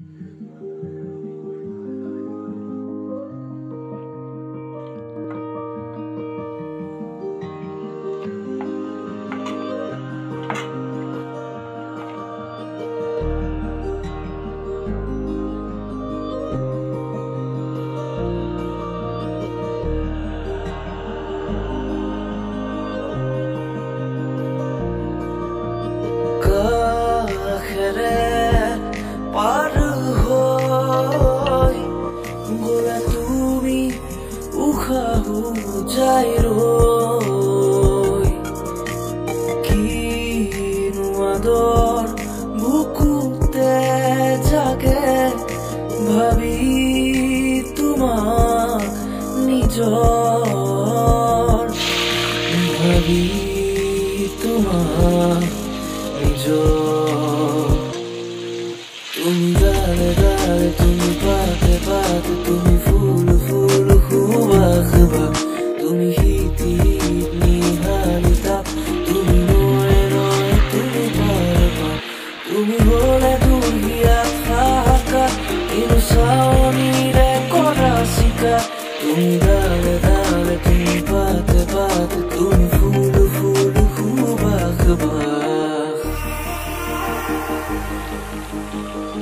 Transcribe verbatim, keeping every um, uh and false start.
পার হই গোলা তুমি উখাহু যাই রই কিনু আদর বুকুতে জাগে ভাবি তোমাক নিজর ভাবি তোমাক নিজর তুমি গালে গালে তুমি পাতে পাতে তুমি ফুল ফুল খুবা খুবা তুমি হিতি হিত নিহালি তাপ তুমি নয় নয় তুমি পারে পাপ তুমি হলে দুর্গিয়া থাকা ইনু সাউনিরে করা শিকা তুমি গালে গালে তুমি পাতে পাতে তুমি ফুল ফুল খুবা খুবা